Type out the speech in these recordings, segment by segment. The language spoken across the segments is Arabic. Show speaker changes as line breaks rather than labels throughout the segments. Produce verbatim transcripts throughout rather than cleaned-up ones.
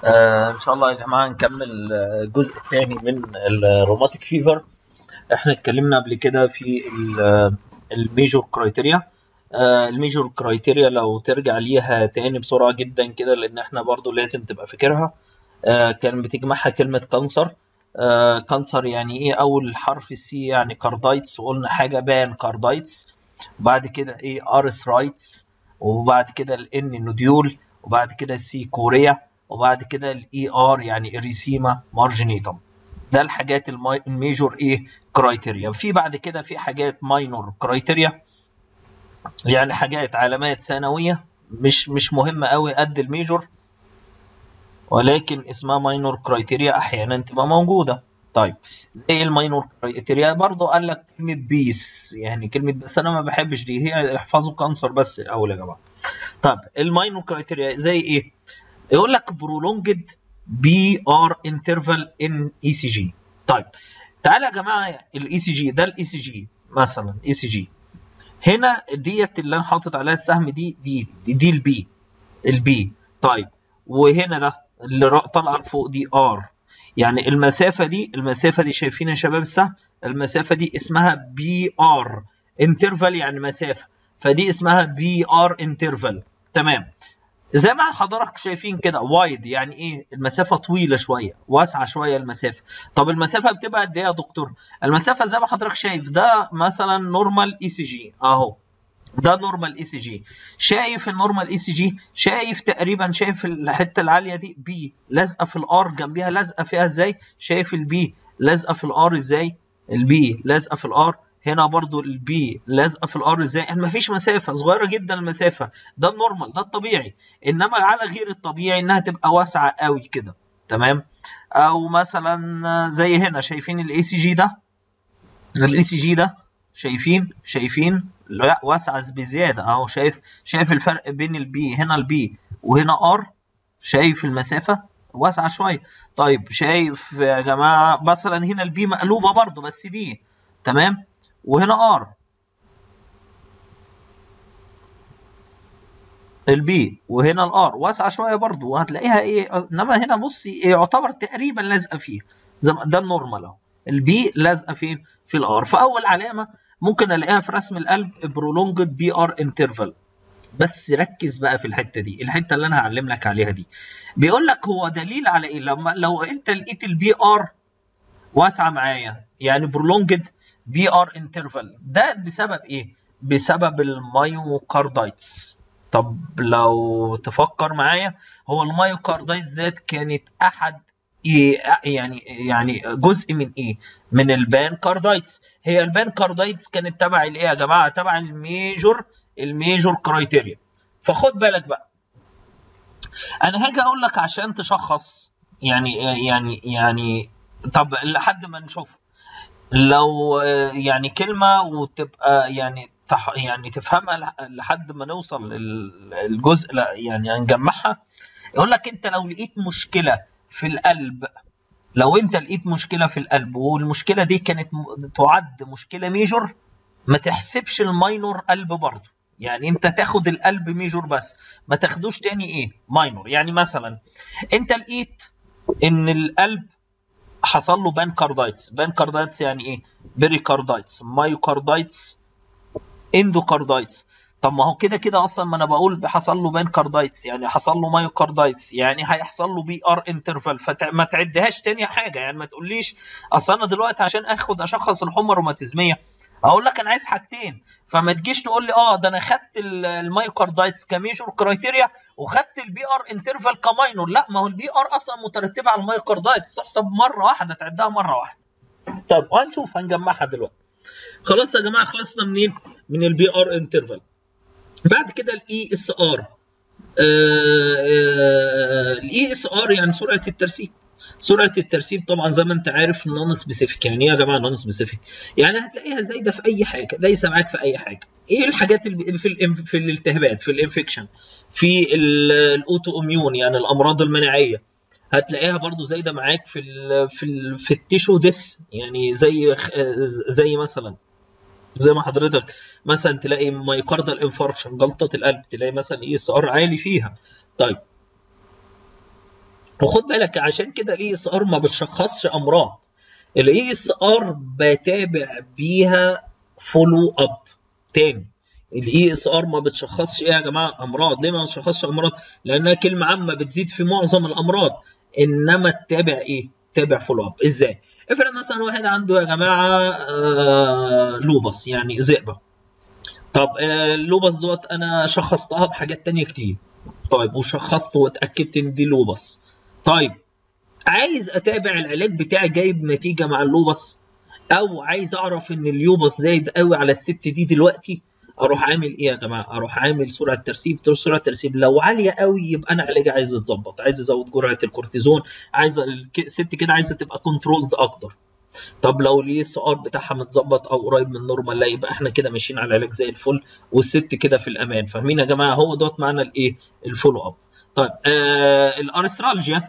آه ان شاء الله يا جماعه نكمل آه، الجزء الثاني من الروماتيك فيفر. احنا اتكلمنا قبل كده في الميجور كرايتيريا. الميجور كرايتيريا لو ترجع ليها تاني بسرعه جدا كده، لان احنا برضو لازم تبقى فاكرها. آه كان بتجمعها كلمه كانسر. آه كانسر يعني ايه؟ اول حرف السي يعني كاردايتس، وقلنا حاجه بان كاردايتس. وبعد كده ايه؟ ارثرايتس. وبعد كده الان نوديول. وبعد كده السي كوريا. وبعد كده الاي ار يعني اريسيما مارجينيتم. ده الحاجات المي- الميجور ايه كرايتيريا. في بعد كده في حاجات ماينور كرايتيريا، يعني حاجات علامات ثانويه مش مش مهمه قوي قد الميجور، ولكن اسمها ماينور كرايتيريا احيانا تبقى موجوده. طيب زي الماينور كرايتيريا برضو قال لك كلمه بيس، يعني كلمه بس انا ما بحبش دي، هي احفظوا كانسر بس الاول يا جماعه. طب الماينور كرايتيريا زي ايه؟ يقول لك برولونجد بي ار انترفال ان اي سي جي. طيب تعالى يا جماعه، الاي سي جي ده الاي سي جي مثلا اي سي جي هنا ديت اللي انا حاطط عليها السهم دي دي دي, دي البي البي. طيب وهنا ده اللي را- طالعه لفوق دي ار، يعني المسافه دي المسافه دي شايفين يا شباب السهم؟ المسافه دي اسمها بي ار انترفال، يعني مسافه، فدي اسمها بي ار انترفال. تمام. زي ما حضرتك شايفين كده وايد، يعني ايه؟ المسافه طويله شويه، واسعه شويه المسافه. طب المسافه بتبقى قد ايه يا دكتور؟ المسافه زي ما حضرتك شايف ده مثلا نورمال اي سي جي اهو، ده نورمال اي سي جي. شايف النورمال اي سي جي؟ شايف تقريبا، شايف الحته العاليه دي بي لازقه في الار، جنبيها لازقه فيها ازاي؟ شايف البي لازقه في الار ازاي؟ البي لازقه في الار، هنا برضو البي لازقه في الار ازاي؟ يعني مفيش مسافه، صغيره جدا المسافه. ده النورمال، ده الطبيعي. انما على غير الطبيعي انها تبقى واسعه قوي كده. تمام. او مثلا زي هنا شايفين الاي سي جي ده، الاي سي جي ده شايفين شايفين لا واسعه بزياده اهو. شايف شايف الفرق بين البي هنا البي وهنا ار؟ شايف المسافه واسعه شويه. طيب شايف يا جماعه مثلا هنا البي مقلوبه برضو بس بي. تمام. وهنا ار البي، وهنا الار واسعه شويه برضو، وهتلاقيها ايه، انما هنا بصي يعتبر تقريبا لازقه فيها. زي ما- ده النورمال اهو، البي لازقه فين؟ في الار. فاول علامه ممكن الاقيها في رسم القلب برولونجد بي ار انترفال. بس ركز بقى في الحته دي، الحته اللي انا هعلم لك عليها دي. بيقول لك هو دليل على ايه؟ لما لو انت لقيت البي ار واسعه معايا، يعني برولونجد بي ار انترفال، ده بسبب ايه؟ بسبب المايوكاردايتس. طب لو تفكر معايا، هو المايوكاردايتس ديت كانت احد إيه يعني يعني جزء من ايه؟ من البانكاردايتس. هي البانكاردايتس كانت تبع الايه يا جماعه؟ تبع الميجور الميجور كرايتيريا. فخد بالك بقى، انا هاجي اقول لك عشان تشخص، يعني يعني يعني طب لحد ما نشوف، لو آه، يعني كلمة وتبقى يعني تح يعني تفهمها لح- لحد ما نوصل للجزء، لا يعني نجمعها. يقول لك انت لو لقيت مشكلة في القلب، لو انت لقيت مشكلة في القلب والمشكلة دي كانت م- تعد مشكلة ميجور، ما تحسبش الماينور قلب برضه. يعني انت تاخد القلب ميجور بس، ما تاخدوش تاني ايه ماينور. يعني مثلا انت لقيت ان القلب حصل له بانكاردايتس. بانكاردايتس يعني ايه؟ بيريكاردايتس، مايوكاردايتس، اندوكاردايتس. طب ما هو كده كده اصلا، ما انا بقول حصل له بانكاردايتس يعني حصل له مايوكاردايتس، يعني هيحصل له بي ار انترفال، فما تعدهاش تاني حاجه. يعني ما تقوليش اصل انا دلوقتي عشان اخد اشخص الحمى الروماتيزميه اقول لك انا عايز حاجتين، فما تجيش تقول لي اه ده انا خدت المايوكاردايتس كميجور كرايتيريا وخدت البي ار انترفال كماينور. لا، ما هو البي ار اصلا مترتبه على المايوكاردايتس، تحسب مره واحده، تعدها مره واحده. طب وهنشوف هنجمعها دلوقتي. خلاص يا جماعه، خلصنا منين؟ من البي ار انترفال. بعد كده الاي اس ار. الاي اس ار يعني سرعه الترسيب. سرعه الترسيب طبعا زي ما انت عارف نون سبيسيفيك. يعني ايه يا جماعه نون سبيسيفيك؟ يعني هتلاقيها زايده في اي حاجه، دايسه معاك في اي حاجه. ايه الحاجات اللي في الانف... في الالتهابات، في الانفكشن، في الاوتو اميون يعني الامراض المناعيه، هتلاقيها برضو زايده معاك في ال في ال في التيشو ديث، يعني زي زي مثلا زي ما حضرتك مثلا تلاقي مايوكاردال انفاركشن، جلطه القلب، تلاقي مثلا اي اس ار عالي فيها. طيب وخد بالك عشان كده الاي اس ار ما بتشخصش امراض، الاي اس ار بتابع بيها فولو اب تاني. الاي اس ار ما بتشخصش ايه يا جماعه؟ امراض. ليه ما بتشخصش امراض؟ لانها كلمه عامه بتزيد في معظم الامراض، انما تتابع ايه؟ تتابع فولو اب. ازاي؟ افرض مثلا واحد عنده يا جماعه آه لوبس، يعني ذئبه. طب آه اللوبس دوت انا شخصتها بحاجات تانية كتير. طيب وشخصته واتاكدت ان دي لوبس. طيب عايز اتابع العلاج بتاعي جايب نتيجه مع اللوبس، او عايز اعرف ان اليوبس زايد قوي على الست دي دلوقتي، اروح عامل ايه يا جماعه؟ اروح عامل سرعه ترسيب. سرعه الترسيب لو عاليه قوي يبقى انا علاجي عايز يتظبط، عايز ازود جرعه الكورتيزون، عايز الست كده عايزه تبقى كنترولد اكتر. طب لو الاي اس ار بتاعها متظبط او قريب من النورمال، لا يبقى احنا كده ماشيين على العلاج زي الفل، والست كده في الامان. فاهمين يا جماعه؟ هو دوت معنى الايه؟ الفولو اب. طيب آه الارثرالجيا.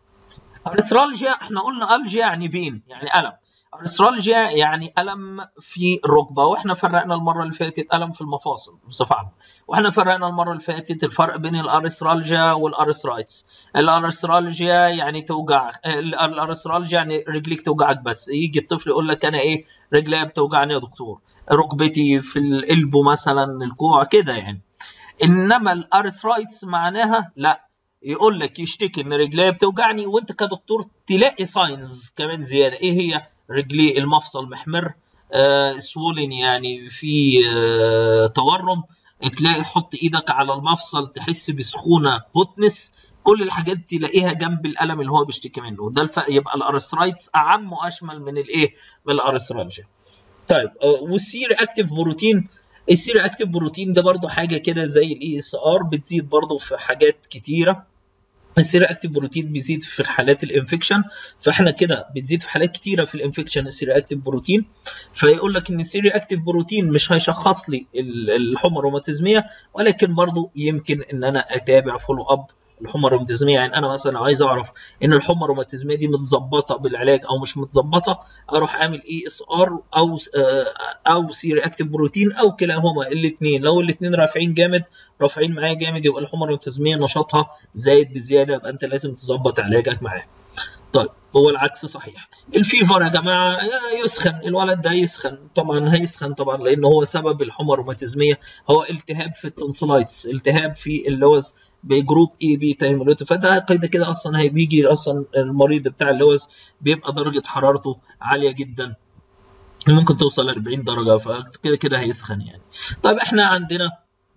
ارثرالجيا احنا قلنا الجيا يعني بين، يعني الم. ارثرالجيا يعني الم في الركبه، واحنا فرقنا المره اللي فاتت الم في المفاصل بصفه عامه، واحنا فرقنا المره اللي فاتت الفرق بين الارثرالجيا والارثرايتس. الارثرالجيا يعني توجع، الارثرالجيا يعني رجليك توجعك بس. يجي الطفل يقول لك انا ايه؟ رجلي بتوجعني يا دكتور، ركبتي في القلب مثلا، الكوع كده يعني. انما الارثرايتس معناها لا، يقول لك يشتكي ان رجليه بتوجعني، وانت كدكتور تلاقي ساينز كمان زياده. ايه هي؟ رجليه المفصل محمر، آه سوولن يعني في آه تورم، تلاقي حط ايدك على المفصل تحس بسخونه هوتنس. كل الحاجات دي تلاقيها جنب الالم اللي هو بيشتكي منه. ده الفرق. يبقى الارثرايتس اعم واشمل من الايه؟ من الارثرالجيا. طيب والسي رياكتيف بروتين. السي رياكتيف بروتين ده برضو حاجه كده زي الاي اس ار، بتزيد برضو في حاجات كتيره. السي رياكتيف بروتين بيزيد في حالات الانفكشن، فاحنا كده بتزيد في حالات كتيره في الانفكشن السي رياكتيف بروتين. فيقول لك ان السي رياكتيف بروتين مش هيشخص لي الحمى الروماتيزميه، ولكن برضو يمكن ان انا اتابع فولو اب الحمى الروماتيزميه. يعني انا مثلا عايز اعرف ان الحمى الروماتيزميه دي متظبطه بالعلاج او مش متظبطه، اروح اعمل اي اس ار او او سي رياكتيف بروتين او كلاهما الاثنين. لو الاثنين رافعين جامد، رافعين معايا جامد، يبقى الحمى الروماتيزميه نشاطها زايد بزياده، يبقى انت لازم تظبط علاجك معاه. طيب هو العكس صحيح. الفيفر يا جماعه يسخن، الولد ده يسخن طبعا، هيسخن طبعا لان هو سبب الحمى الروماتيزميه هو التهاب في التونسلايتس، التهاب في اللوز بجروب اي بي تايمولوت. فده قيد كده اصلا هيجي اصلا المريض بتاع اللوز بيبقى درجه حرارته عاليه جدا، ممكن توصل ل أربعين درجه، فكده كده هيسخن يعني. طيب احنا عندنا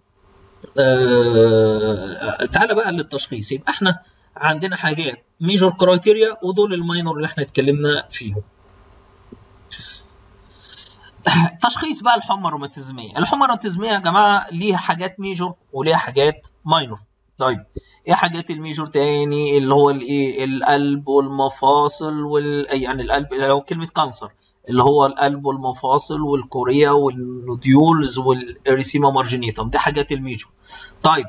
آه تعالى بقى للتشخيص. يبقى احنا عندنا حاجات ميجور كرايتيريا، ودول الماينور اللي احنا اتكلمنا فيهم. تشخيص بقى الحمى الروماتيزميه. الحمى الروماتيزميه يا جماعه ليها حاجات ميجور وليها حاجات ماينور. طيب ايه حاجات الميجور تاني؟ اللي هو الايه؟ القلب والمفاصل وال يعني القلب لو كلمه كانسر، اللي هو القلب والمفاصل والكوريا والنوديولز والاريسيما مارجينيتم، دي حاجات الميجور. طيب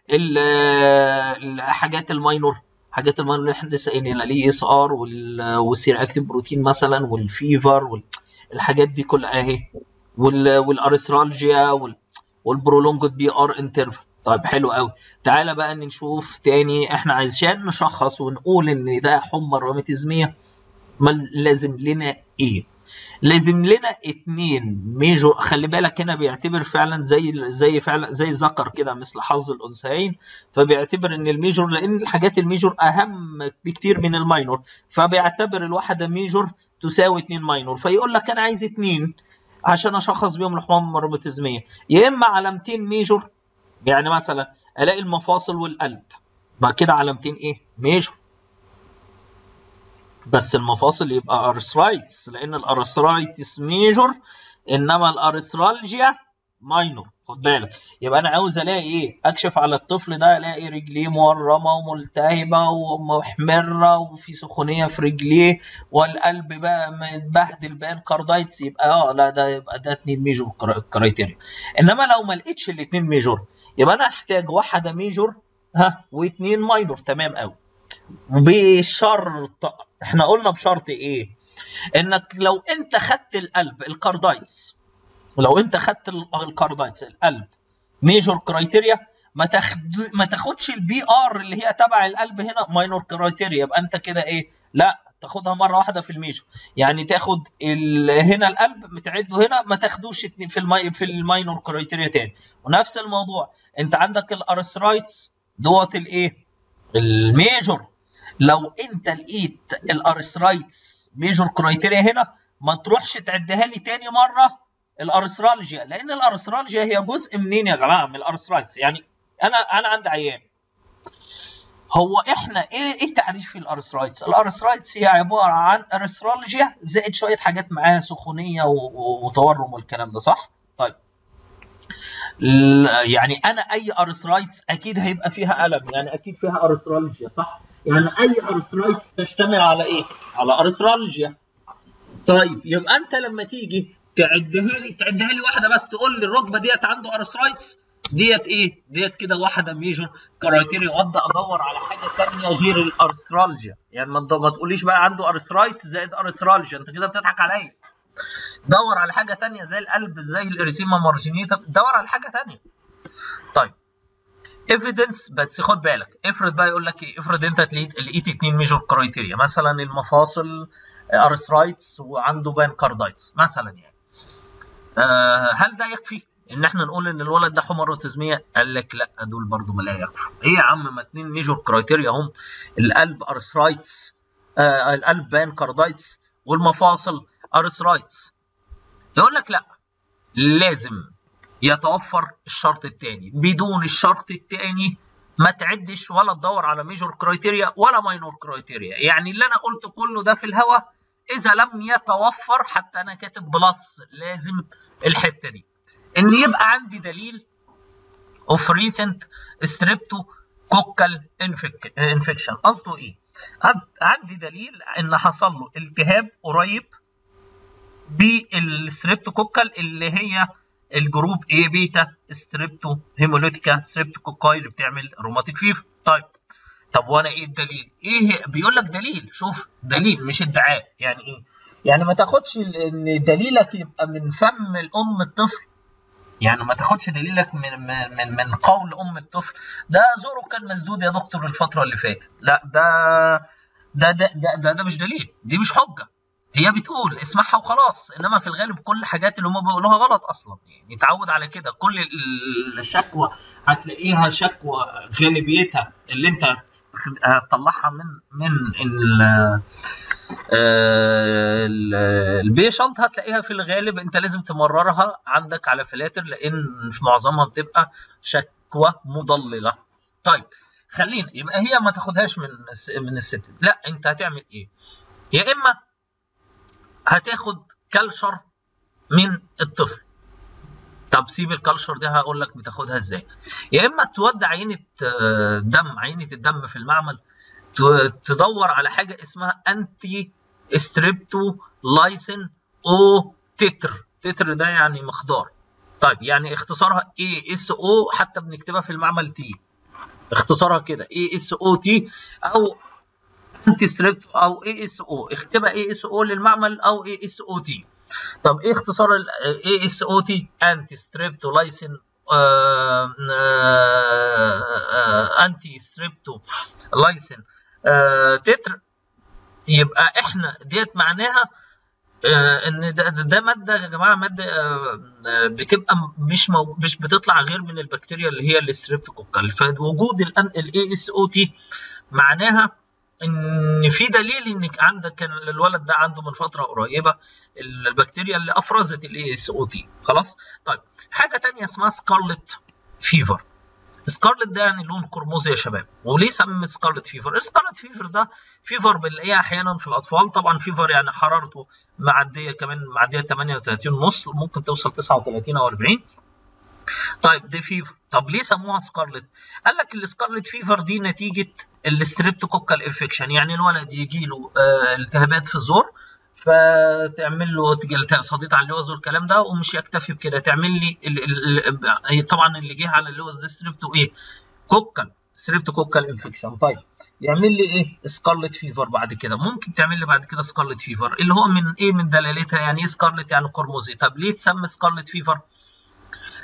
الحاجات الماينور، حاجات الماينور اللي احنا لسه قايلينها، الاي اس ار والسير اكتيف بروتين مثلا والفيفر وال الحاجات دي كلها اهي، والارثرالجيا والبرولونجد بي ار انترفال. طيب حلو قوي. تعالى بقى نشوف تاني، احنا عايزين نشخص ونقول ان ده حمى روماتيزميه لازم لنا ايه؟ لازم لنا اتنين ميجور. خلي بالك هنا بيعتبر فعلا زي زي فعلا زي ذكر كده مثل حظ الانثيين، فبيعتبر ان الميجور، لان الحاجات الميجور اهم بكتير من الماينور، فبيعتبر الواحده ميجور تساوي اتنين ماينور. فيقول لك انا عايز اتنين عشان اشخص بيهم الحمى الروماتيزميه، يا اما علامتين ميجور، يعني مثلا الاقي المفاصل والقلب، بقى كده علامتين ايه؟ ميجور. بس المفاصل يبقى ارثرايتس، لان الارثرايتس ميجور انما الارثرالجيا ماينور. خد بالك. يبقى انا عاوز الاقي ايه؟ اكشف على الطفل ده الاقي رجليه مورمه وملتهبه ومحمره وفي سخونيه في رجليه، والقلب بقى متبهدل بان كاردايتس، يبقى اه لا ده يبقى ده اتنين ميجور كرايتيريا. انما لو ما لقيتش الاتنين ميجور يبقى انا احتاج واحده ميجور ها واتنين ماينور. تمام قوي. بشرط، احنا قلنا بشرط ايه؟ انك لو انت خدت القلب الكاردايتس، لو انت خدت الكاردايتس القلب ميجور كرايتيريا، ما تاخد ما تاخدش البي ار اللي هي تبع القلب هنا ماينور كرايتيريا، يبقى انت كده ايه؟ لا تاخدها مره واحده في الميجور، يعني تاخد هنا القلب متعده هنا، ما تاخدوش في المي في الماينور كرايتيريا تاني. ونفس الموضوع انت عندك الارثرايتس دوت الايه؟ الميجور. لو انت لقيت الارثرايتس ميجور كرايتيريا هنا ما تروحش تعدها لي تاني مره الارثرالجيا، لان الارثرالجيا هي جزء منين يا جماعه؟ من الارثرايتس. يعني انا انا عندي عيان، هو احنا ايه ايه تعريف الارثرايتس؟ الارثرايتس هي عباره عن ارثرالجيا زائد شويه حاجات معاها سخونيه وتورم والكلام ده، صح؟ طيب يعني انا اي ارثرايتس اكيد هيبقى فيها الم، يعني اكيد فيها ارثرالجيا، صح؟ يعني اي ارثرايتس تشتمل على ايه؟ على ارثرالجيا. طيب يبقى انت لما تيجي تعدها لي تعدها لي واحده بس، تقول لي الركبه ديت عنده ارثرايتس، ديت ايه؟ ديت كده واحده ميجور كرايتيريا، وابدا ادور على حاجه ثانيه غير الارثرالجيا. يعني ما تقوليش بقى عنده ارثرايتس زائد ارثرالجيا، انت كده بتضحك عليا. دور على حاجه ثانيه زي القلب، زي الاريثيما مارجينيتا، دور على حاجه ثانيه. طيب ايفيدنس، بس خد بالك، افرض بقى يقول لك ايه؟ افرض انت لقيت لقيت اثنين ميجور كرايتيريا، مثلا المفاصل ارثرايتس وعنده بانكاردايتس مثلا، يعني آه هل ده يكفي ان احنا نقول ان الولد ده حمى روتيزميه؟ قال لك لا، دول برضو ما لا يكفوا. ايه يا عم، ما اتنين ميجور كرايتيريا هم، القلب ارثرايتس، آه القلب بانكاردايتس، والمفاصل ارثرايتس. يقول لك لا، لازم يتوفر الشرط الثاني، بدون الشرط الثاني ما تعدش ولا تدور على ميجور كرايتيريا ولا ماينور كرايتيريا. يعني اللي انا قلته كله ده في الهوا اذا لم يتوفر، حتى انا كاتب بلس، لازم الحته دي ان يبقى عندي دليل اوف ريسنت ستريبتو كوكال انفكشن. قصده ايه؟ عندي دليل ان حصل له التهاب قريب بالستريبتوكوكال اللي هي الجروب اي بيتا ستريبتو هيموليتيكا ستريبتوكوكاي اللي بتعمل روماتيك فيفر. طيب طب وانا ايه الدليل؟ ايه بيقول لك؟ دليل، شوف دليل مش ادعاء. يعني ايه؟ يعني ما تاخدش ان دليلك يبقى من فم الام الطفل، يعني ما تاخدش دليلك من من من قول ام الطفل ده زوره كان مسدود يا دكتور الفتره اللي فاتت. لا، ده ده ده ده, ده, ده مش دليل، دي مش حجه. هي بتقول اسمعها وخلاص، انما في الغالب كل الحاجات اللي هم بيقولوها غلط اصلا. يعني اتعود على كده، كل الشكوى هتلاقيها شكوى غالبيتها اللي انت هتطلعها من من البيشنت هتلاقيها في الغالب انت لازم تمررها عندك على فلاتر، لان في معظمها بتبقى شكوى مضلله. طيب خلينا يبقى هي ما تاخدهاش من من الست. لا، انت هتعمل ايه؟ يا اما هتاخد كلشر من الطفل. طب سيب الكلشر ده، هقول لك بتاخدها ازاي. يا اما تودي عينه دم، عينه الدم في المعمل، تدور على حاجه اسمها انتي ستريبتو لايسين او تتر. تتر ده يعني مخدار. طيب يعني اختصارها اي اس او، حتى بنكتبها في المعمل تي، اختصارها كده اي اس او تي، او انتي ستريبتو او اي اس او، اكتبها اي اس او للمعمل او اي اس او تي. طب ايه اختصار الاي اس او تي؟ انتي ستريبتو لايسين انتي ستريبتو لايسين تتر. يبقى احنا ديت معناها آه ان ده, ده ماده يا جماعه، ماده آه بتبقى مش مو مش بتطلع غير من البكتيريا اللي هي الستريبتوكوكال. فوجود الاي اس او تي معناها ان في دليل انك عندك كان الولد ده عنده من فتره قريبه البكتيريا اللي افرزت الاي اس او تي. خلاص. طيب حاجه ثانيه اسمها سكارلت فيفر. سكارلت ده يعني لون قرمزي يا شباب. وليه سمي سكارلت فيفر؟ السكارلت فيفر ده فيفر بنلاقيها احيانا في الاطفال. طبعا فيفر يعني حرارته معديه، كمان معديه ثمانية وثلاثين ونص، ممكن توصل تسعة وثلاثين او أربعين. طيب دي فيفر. طب ليه سموها سكارلت؟ قال لك السكارلت فيفر دي نتيجه الستريبتوكوكال انفكشن. يعني الولد يجي له آه التهابات في الزور، فتعمل له صديد على اللوز والكلام ده، ومش يكتفي بكده، تعمل لي ال ال ال طبعا اللي جه على اللوز ده ستريبتو ايه؟ كوكال، ستريبتوكوكال انفكشن. طيب يعمل لي ايه؟ سكارلت فيفر. بعد كده ممكن تعمل لي بعد كده سكارلت فيفر، اللي هو من ايه؟ من دلالتها. يعني ايه سكارلت؟ يعني قرمزي. طب ليه تسمى سكارلت فيفر؟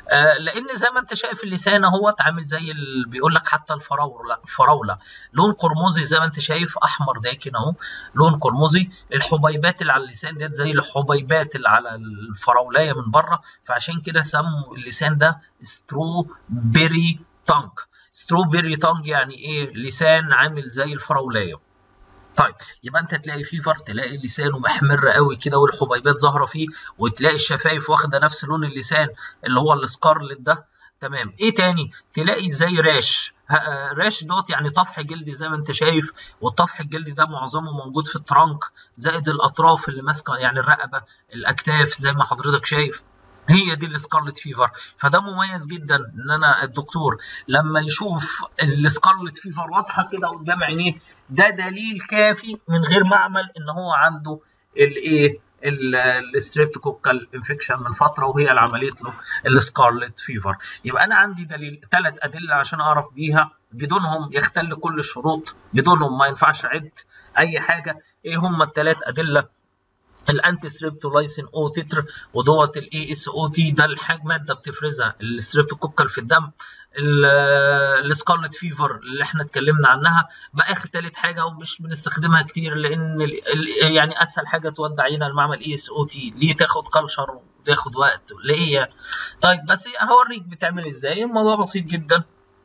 آه لان زي ما انت شايف اللسان اهوت عامل زي اللي بيقول لك حتى الفراوله الفراوله لون قرمزي زي ما انت شايف، احمر داكن اهو لون قرمزي. الحبيبات اللي على اللسان ديت زي الحبيبات اللي على الفراولايه من بره، فعشان كده سموا اللسان ده سترو بيري تانج. سترو بيري تانج يعني ايه؟ لسان عامل زي الفراولايه. طيب يبقى انت تلاقي فيفر، تلاقي لسانه محمر قوي كده والحبيبات ظاهره فيه، وتلاقي الشفايف واخده نفس لون اللسان اللي هو السكارلت ده. تمام. ايه تاني؟ تلاقي زي راش. راش دوت يعني طفح جلدي زي ما انت شايف، والطفح الجلدي ده معظمه موجود في الترنك زائد الاطراف اللي ماسكه يعني الرقبه الاكتاف زي ما حضرتك شايف. هي دي السكارلت فيفر. فده مميز جدا ان انا الدكتور لما يشوف السكارلت فيفر واضحه كده قدام عينيه، ده دليل كافي من غير ما اعمل ان هو عنده الايه الستريبتوكوكال انفكشن من فتره وهي اللي عملت له السكارلت فيفر. يبقى انا عندي دليل ثلاث ادله عشان اعرف بيها، بدونهم يختل كل الشروط، بدونهم ما ينفعش اعد اي حاجه. ايه هم الثلاث ادله؟ الانتي ستريبتولايسين او تتر، ودوت الاي اس او تي، ده الحاجه ماده بتفرزها الستريبتوكوكال في الدم. السكارلت فيفر اللي احنا اتكلمنا عنها. بقى اخر ثالث حاجه ومش بنستخدمها كتير لان يعني اسهل حاجه تودع عينا المعمل اي اس او تي، ليه تاخد كلشر وتاخد وقت ليه يعني. طيب بس هوريك بتعمل ازاي، الموضوع بسيط جدا.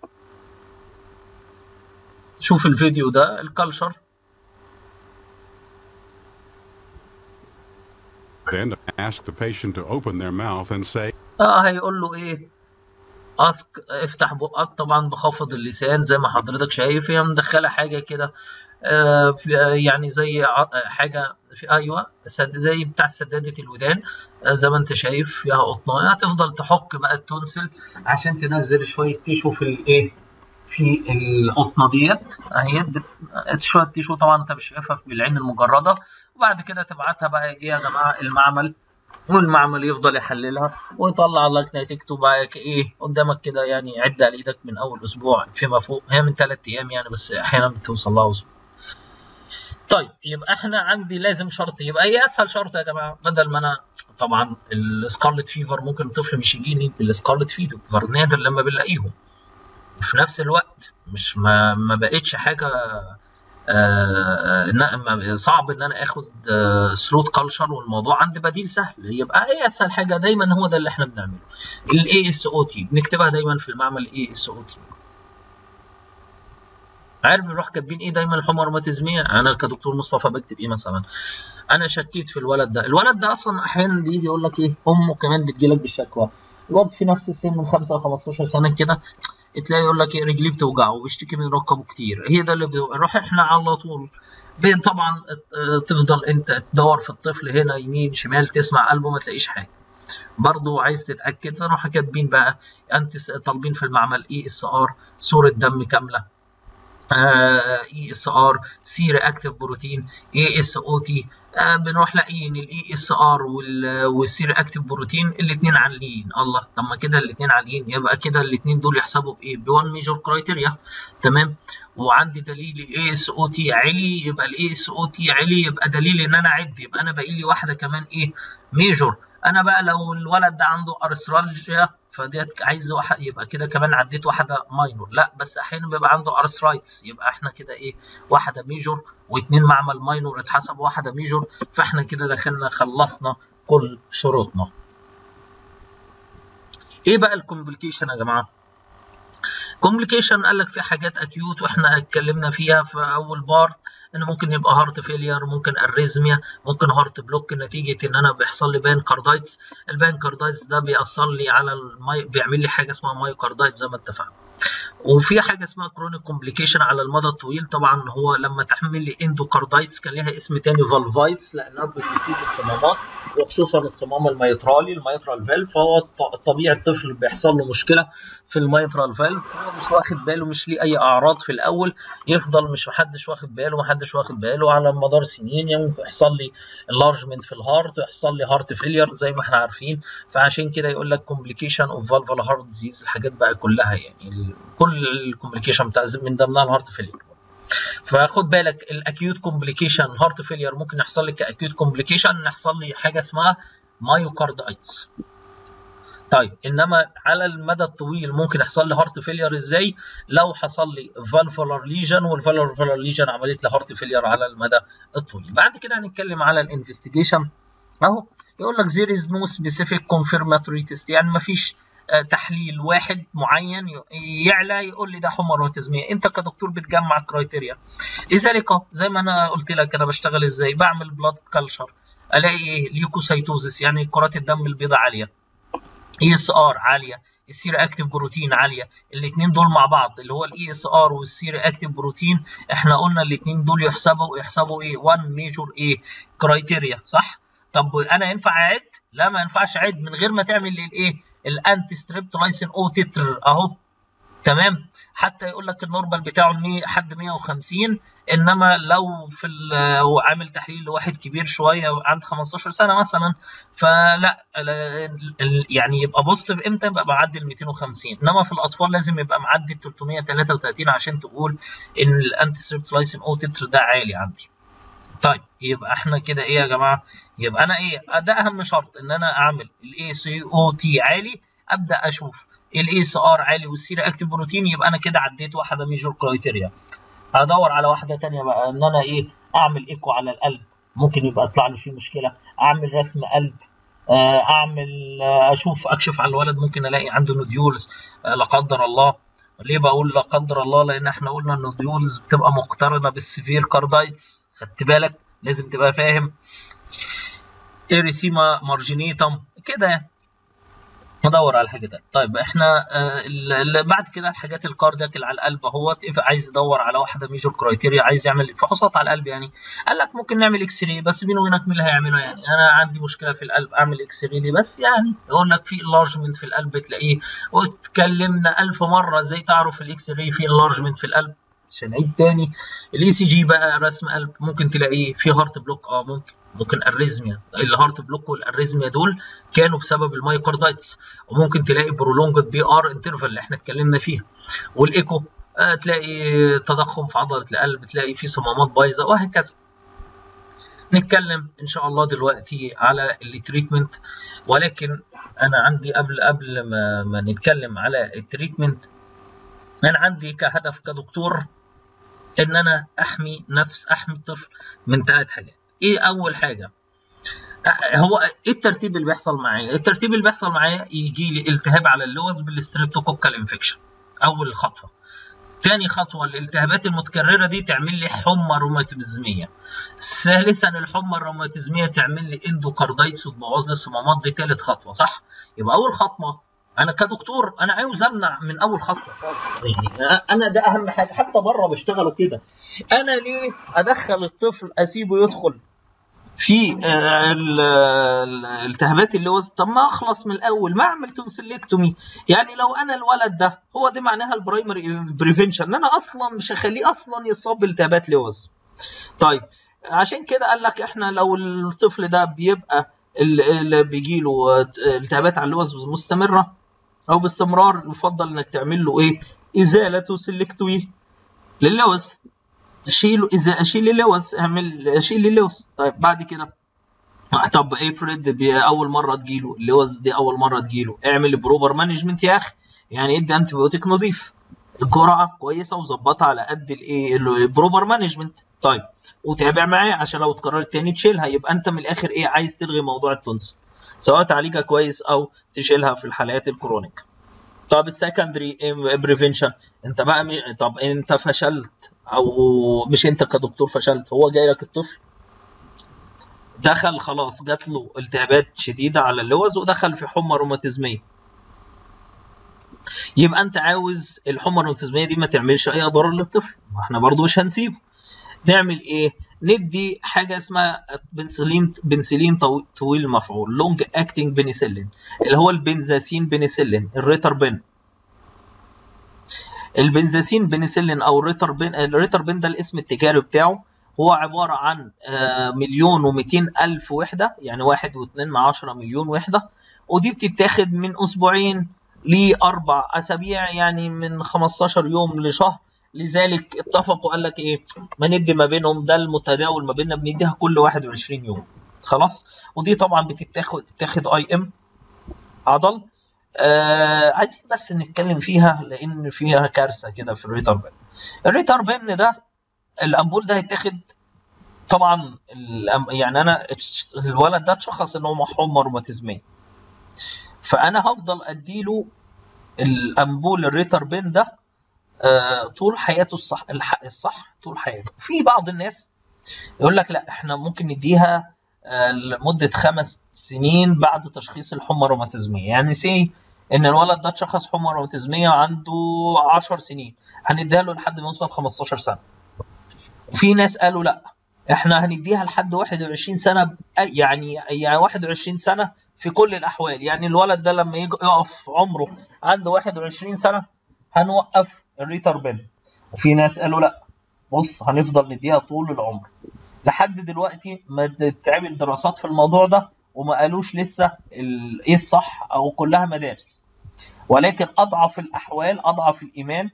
شوف الفيديو ده الكلشر.
Then ask the patient to open their mouth and say
اه هيقول له ايه؟ اسك افتح بقك. طبعا بخفض اللسان زي ما حضرتك شايف، هي مدخله حاجه كده آه يعني زي حاجه في ايوه زي بتاع سداده الودان آه زي ما انت شايف فيها قطنايه. هتفضل تحك بقى التونسل عشان تنزل شويه تيشو في الايه في القطنه ديت اهي. شويه تيشو طبعا انت مش شايفها بالعين المجرده، وبعد كده تبعتها بقى ايه يا جماعه المعمل، والمعمل يفضل يحللها ويطلع لك نتيجته بقى ايه قدامك كده. يعني عد على ايدك من اول اسبوع فيما فوق، هي من ثلاث ايام يعني بس احيانا بتوصل لها اسبوع. طيب يبقى احنا عندي لازم شرط، يبقى ايه اسهل شرط يا جماعه؟ بدل ما انا طبعا السكارلت فيفر ممكن الطفل مش يجيني بالسكارلت فيفر، نادر لما بنلاقيهم، وفي نفس الوقت مش ما, ما بقتش حاجه آه صعب ان انا اخد ثروت كلشر، والموضوع عندي بديل سهل. يبقى ايه اسهل حاجه دايما؟ هو ده اللي احنا بنعمله، الاي اس او تي. بنكتبها دايما في المعمل اي اس او تي. عارف نروح كاتبين ايه دايما؟ الحمى روماتيزميه. انا كدكتور مصطفى بكتب ايه مثلا؟ انا شكيت في الولد ده. الولد ده اصلا احيانا بيجي يقول لك ايه، امه كمان بتجيلك بالشكوى، الواد في نفس السن من خمسة وخمستاشر سنه كده، تلاقي يقول لك ايه رجليه بتوجعه وبيشتكي من ركبه كتير. هي ده اللي بنروح احنا على طول. طبعا تفضل انت تدور في الطفل هنا يمين شمال، تسمع قلبه ما تلاقيش حاجه. برضه عايز تتاكد، فنروح كاتبين بقى انت طالبين في المعمل اي اس ار، صوره دم كامله، اي اس ار، سي رياكتيف بروتين، اي اس او تي. بنروح لاقيين الاي اس ار والسي رياكتيف بروتين الاثنين عاليين. الله، طب ما كده الاثنين عاليين، يبقى كده الاثنين دول يحسبوا بايه؟ بوان ميجور كرايتيريا. تمام. وعندي دليل الاي اس او تي عالي، يبقى الاي اس او تي عالي، يبقى دليل ان انا اعد، يبقى انا باقي لي واحده كمان ايه؟ ميجور. انا بقى لو الولد ده عنده ارثرالجيا فديت عايز واحد، يبقى كده كمان عديت واحده ماينور. لا بس احيانا بيبقى عنده ارثرايتس، يبقى احنا كده ايه؟ واحده ميجور واثنين معمل ماينور اتحسب واحده ميجور، فاحنا كده دخلنا خلصنا كل شروطنا. ايه بقى الكومبليكيشن يا جماعه؟ كومبليكيشن قال لك في حاجات اكيوت واحنا اتكلمنا فيها في اول بارت، ان ممكن يبقى هارت فيلير، ممكن اريزميا، ممكن هارت بلوك نتيجه ان انا بيحصل لي بانكاردايتس. البانكاردايتس ده بيأثر لي على المي... بيعمل لي حاجه اسمها مايوكاردايتس زي ما اتفقنا. وفي حاجه اسمها كرونيك كومبليكيشن على المدى الطويل. طبعا هو لما تحمل لي اندوكاردايتس كان ليها اسم تاني فالفايتس، لانها بتصيب الصمامات وخصوصا الصمام الميترالي الميترال فالف. فهو طبيعي الطفل بيحصل له مشكله في الميترال فالف، هو مش واخد باله، مش ليه اي اعراض في الاول، يفضل مش محدش واخد باله محدش واخد باله على مدار سنين يمكن يحصل لي انلارجمنت في الهارت ويحصل لي هارت فيلير زي ما احنا عارفين. فعشان كده يقول لك كومبليكيشن اوف فالفولار هارت ديزيز، الحاجات بقى كلها يعني كل الكومبليكيشن بتاع من ضمنها الهارت فيلير. فخد بالك الاكيوت كومبليكيشن هارت فيلير ممكن يحصل لي كاكيوت كومبليكيشن، يحصل لي حاجه اسمها مايوكاردايتس. طيب انما على المدى الطويل ممكن يحصل لي هارت فيلير ازاي؟ لو حصل لي فالفولار ليجن، والفالفولار ليجن عملت لي هارت فيلير على المدى الطويل. بعد كده هنتكلم على الانفستيجيشن. اهو يقول لك there is no specific confirmatory test، يعني ما فيش تحليل واحد معين يعلى يقول لي ده حمى روماتيزميه. انت كدكتور بتجمع كرايتيريا. لذلك زي ما انا قلت لك انا بشتغل ازاي، بعمل بلاد كلشر الاقي ايه؟ ليوكوسايتوزس يعني كرات الدم البيضاء عاليه، اي اس ار عاليه، السير اكتيف بروتين عاليه. الاثنين دول مع بعض اللي هو الاي اس ار والسير اكتيف بروتين، احنا قلنا الاثنين دول يحسبوا يحسبوا ايه؟ واحد ميجور ايه؟ كرايتيريا، صح؟ طب انا ينفع اعد؟ لا ما ينفعش اعد من غير ما تعمل الايه؟ الانتي ستريبتولايسين او تتر اهو، تمام؟ حتى يقول لك النورمال بتاعه حد مية وخمسين، انما لو في عامل تحليل لواحد كبير شويه عند خمستاشر سنه مثلا، فلا يعني يبقى بوزيتيف امتى؟ يبقى معدي ال ميتين وخمسين، انما في الاطفال لازم يبقى معدي ال تلتمية وتلاتة وتلاتين عشان تقول ان الانتي ستريبتولايسين او تتر ده عالي عندي. طيب يبقى احنا كده ايه يا جماعه؟ يبقى انا ايه؟ ده اهم شرط، ان انا اعمل الاي سي او تي عالي، ابدا اشوف الاي اس ار عالي والسير اكتيف بروتين، يبقى انا كده عديت واحده ميجور كرايتيريا. هدور على واحده ثانيه بقى، ان انا ايه؟ اعمل ايكو على القلب، ممكن يبقى يطلع لي فيه مشكله، اعمل رسم قلب، اعمل اشوف اكشف على الولد، ممكن الاقي عنده نوديولز لا قدر الله. ليه بقول لا قدر الله؟ لان احنا قلنا النوديولز بتبقى مقترنه بالسيفير كاردايتس، خدت بالك؟ لازم تبقى فاهم. اريسيما مارجينيتم كده، ندور على الحاجه ده. طيب احنا آه بعد كده الحاجات الكاردياك اللي على القلب اهوت، عايز يدور على واحده ميجور كرايتيريا، عايز يعمل فحوصات على القلب يعني. قال لك ممكن نعمل اكس راي، بس بينه وبينك مين اللي هيعمله يعني؟ انا عندي مشكله في القلب، اعمل اكس راي ليه بس يعني؟ يقول لك في انلارجمنت في القلب تلاقيه، واتكلمنا ألف مره ازاي تعرف الاكس راي في انلارجمنت في القلب. عشان نعيد تاني، الاي سي جي بقى رسم قلب ممكن تلاقيه في هارت بلوك، اه ممكن ممكن اريزميا. الهارت بلوك والاريزميا دول كانوا بسبب المايوكاردايتس، وممكن تلاقي برولونجد بي ار انترفال اللي احنا اتكلمنا فيها. والايكو آه تلاقي تضخم في عضله القلب، تلاقي في صمامات بايظه وهكذا. نتكلم ان شاء الله دلوقتي على التريتمنت، ولكن انا عندي قبل قبل ما, ما نتكلم على التريتمنت، انا عندي كهدف كدكتور ان انا احمي نفس احمي الطفل من ثلاث حاجات. ايه اول حاجه؟ هو ايه الترتيب اللي بيحصل معايا؟ الترتيب اللي بيحصل معايا يجي لي التهاب على اللوز بالستريبتوكوكال انفكشن، اول خطوه. تاني خطوه الالتهابات المتكرره دي تعمل لي حمى روماتيزميه. ثالثا الحمى الروماتيزميه تعمل لي اندوكاردايتس وتبوظ لي الصمامات، دي ثالث خطوه، صح؟ يبقى اول خطوه انا كدكتور انا عاوز امنع من اول خطوه خالص، يعني انا ده اهم حاجه. حتى بره بيشتغلوا كده، انا ليه ادخل الطفل اسيبه يدخل في التهابات اللوز؟ طب ما اخلص من الاول، ما اعمل تونسيلكتومي. يعني لو انا الولد ده هو دي معناها البرايمري بريفنشن، ان انا اصلا مش هخليه اصلا يصاب بالتهابات لوز. طيب عشان كده قال لك احنا لو الطفل ده بيبقى اللي بيجي له التهابات على اللوز مستمره او باستمرار، يفضل انك تعمل له ايه؟ ازاله تونسيلكتومي للوز. شيله، اذا اشيل اللوز اعمل اشيل اللوز. طيب بعد كده، طب افرض اول مره تجيله اللوز دي، اول مره تجيله، اعمل بروبر مانجمنت يا اخي، يعني ادي انتي بيوتيك نظيف، الجرعه كويسه وظبطها على قد الايه البروبر مانجمنت. طيب وتابع معاه عشان لو اتكررت تاني تشيلها. يبقى انت من الاخر ايه؟ عايز تلغي موضوع التونسل، سواء تعالجها كويس او تشيلها في الحالات الكرونيك. طب السكندري بريفنشن، انت بقى م... طب انت فشلت، او مش انت كدكتور فشلت، هو جاي لك الطفل دخل خلاص جات له التهابات شديده على اللوز ودخل في حمى روماتيزميه، يبقى انت عاوز الحمى الروماتيزميه دي ما تعملش اي ضرر للطفل، ما احنا برضو مش هنسيبه. نعمل ايه؟ ندي حاجه اسمها بنسلين بنسلين طويل المفعول، لونج اكتنج بنسلين، اللي هو البنزاسين بنسلين، الريتربين. البنزاسين بنسلين او الريتربين، الريتربين ده الاسم التجاري بتاعه، هو عباره عن مليون ومئتين الف وحده، يعني واحد واثنين من عشرة مليون وحده، ودي بتتاخد من اسبوعين لاربع اسابيع، يعني من خمستاشر يوم لشهر. لذلك اتفقوا قال لك ايه؟ ما ندي ما بينهم، ده المتداول ما بيننا، بنديها كل واحد وعشرين يوم خلاص. ودي طبعا بتتاخد تتاخد اي ام عضل، آه عايزين بس نتكلم فيها لان فيها كارثه كده في الريتر بن. الريتر بن ده الامبول ده هيتاخد طبعا، يعني انا الولد ده اتشخص ان هو محروم روماتيزميا، فانا هفضل اديله الامبول الريتر بن ده آه طول حياته الصح الصح طول حياته. في بعض الناس يقول لك لا احنا ممكن نديها آه لمده خمس سنين بعد تشخيص الحمى الروماتيزميه، يعني سي ان الولد ده اتشخص حمى روماتيزميه عنده عشر سنين، هنديها له لحد ما يوصل خمستاشر سنه. وفي ناس قالوا لا احنا هنديها لحد واحد وعشرين سنه، يعني يعني واحد وعشرين سنه في كل الاحوال، يعني الولد ده لما يجي يقف عمره عنده واحد وعشرين سنه هنوقف الريتر بن. وفي ناس قالوا لا بص هنفضل نديها طول العمر. لحد دلوقتي ما تتعمل دراسات في الموضوع ده وما قالوش لسه ايه الصح، او كلها مدارس، ولكن اضعف الاحوال اضعف الايمان